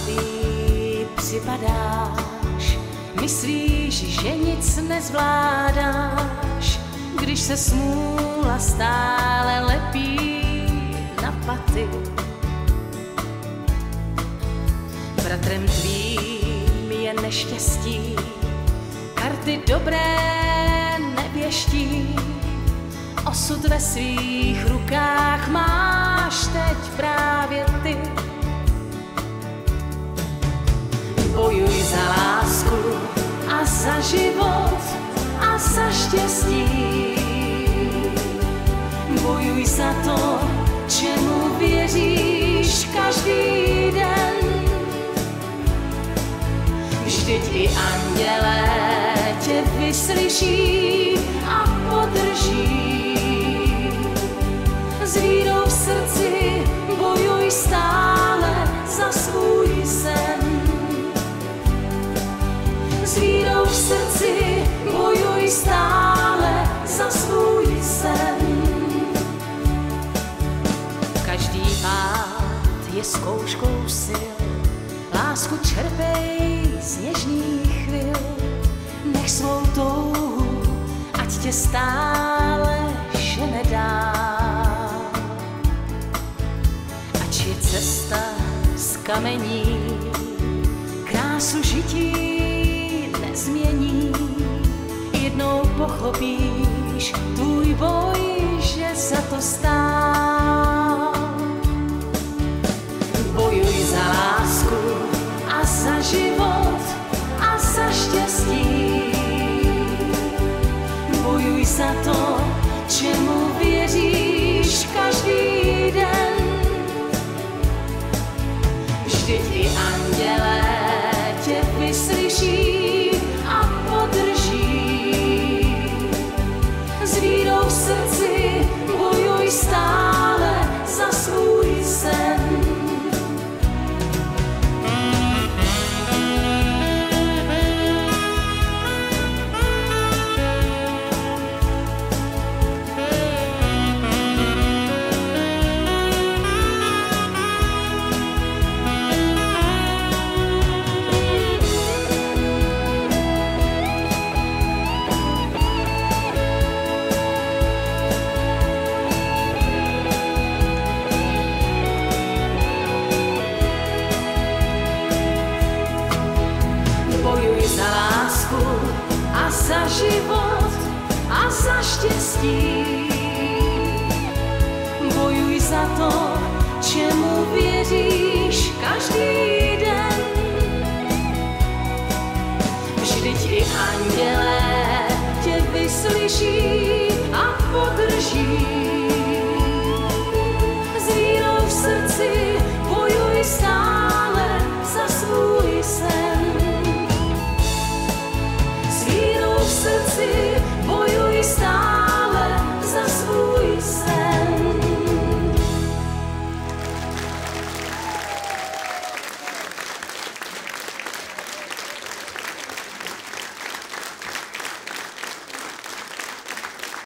slabý připadáš, myslíš, že nic nezvládáš, když se smůla stále lepí na paty. Bratrem tvým je neštěstí, karty dobré nevěští, osud ve svých rukách máš teď právě ty. Bojuj za lásku a za život a za štěstí. Bojuj za to, čemu věříš každý den. Vždyť i andělé tě vyslyší a podrží. S vírou v srdci bojuj stále za svůj sen. S vírou v srdci bojuj stále za svůj sen. Každý pád je zkouškou sil, lásku čerpej z něžných chvil. Nech svou touhu, ať tě stále žene dál. Ač je cesta z kamení, krásu žití nezmění. Jednou pochopíš tvůj boj, že za to stál. Bojuj za lásku a za život a za štěstí. Bojuj za to, čemu věříš každý den. Vždyť i andělé tě vyslyší a podrží. S vírou v srdci bojuj stále za svůj sen. Bojuj za lásku a za život a za štěstí. Bojuj za to, čemu věříš každý den. Vždyť i andělé tě vyslyší